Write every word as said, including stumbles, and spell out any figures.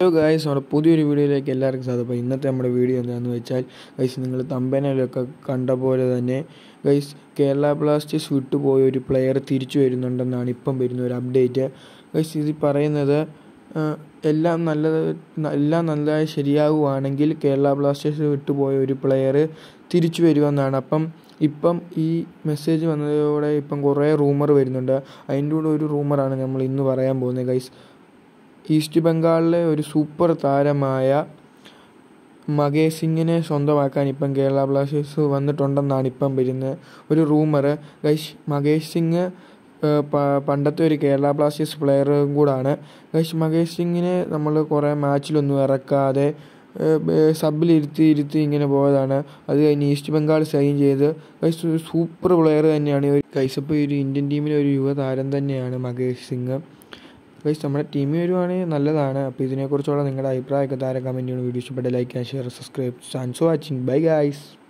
Hello guys, നമ്മുടെ പുതിയൊരു വീഡിയോയിലേക്ക് എല്ലാവർക്കും സ്വാഗതം. അപ്പോൾ ഇന്നത്തെ നമ്മുടെ വീഡിയോ എന്താണെന്ന് വെച്ചാൽ ഗൈസ്, നിങ്ങൾ തമ്പനയിലൊക്കെ കണ്ട പോലെ തന്നെ ഗൈസ് കേരള ബ്ലാസ്റ്റേഴ്സ് വിട്ടുപോയ ഒരു പ്ലെയർ തിരിച്ചു വരുന്നുണ്ടെന്നാണ് ഇപ്പം വരുന്ന ഒരു അപ്ഡേറ്റ്. ഗൈസ്, ഇത് പറയുന്നത് എല്ലാം നല്ലത് എല്ലാം നല്ലതായി ശരിയാവുകയാണെങ്കിൽ കേരള ബ്ലാസ്റ്റേഴ്സ് വിട്ടുപോയ ഒരു പ്ലെയർ തിരിച്ചു വരുമെന്നാണ്. അപ്പം ഇപ്പം ഈ മെസ്സേജ് വന്നതോടെ ഇപ്പം കുറേ റൂമർ വരുന്നുണ്ട്. അതിൻ്റെ കൂടെ ഒരു റൂമറാണ് നമ്മൾ ഇന്ന് പറയാൻ പോകുന്നത് ഗൈസ്. ഈസ്റ്റ് ബംഗാളിലെ ഒരു സൂപ്പർ താരമായ മകേഷ് സിംഗിനെ സ്വന്തമാക്കാൻ ഇപ്പം കേരള ബ്ലാസ്റ്റേഴ്സ് വന്നിട്ടുണ്ടെന്നാണ് ഇപ്പം വരുന്ന ഒരു റൂമർ. ഗൈസ്, മകേഷ് സിംഗ് പണ്ടത്തെ ഒരു കേരള ബ്ലാസ്റ്റേഴ്സ് പ്ലെയറും കൂടാണ്. ഗൈസ്, മകേഷ് സിംഗിനെ നമ്മൾ കുറേ മാച്ചിലൊന്നും ഇറക്കാതെ സബിലിരുത്തി ഇരുത്തി ഇങ്ങനെ പോയതാണ്. അത് കഴിഞ്ഞ് ഈസ്റ്റ് ബംഗാൾ സൈൻ ചെയ്ത് ഗൈസ് ഒരു സൂപ്പർ പ്ലെയർ തന്നെയാണ് ഗൈസ്. ഇപ്പോൾ ഒരു ഇന്ത്യൻ ടീമിലെ ഒരു യുവതാരം തന്നെയാണ് മകേഷ് സിംഗ്. ഗൈസ്, നമ്മുടെ ടീമിൽ വരുവാണെങ്കിൽ നല്ലതാണ്. അപ്പോൾ ഇതിനെക്കുറിച്ചുള്ള നിങ്ങളുടെ അഭിപ്രായമൊക്കെ താഴെ കമൻറ്റ് ചെയ്യണം. വീഡിയോ ഇഷ്ടപ്പെട്ട like and share subscribe. Thanks for watching. Bye guys.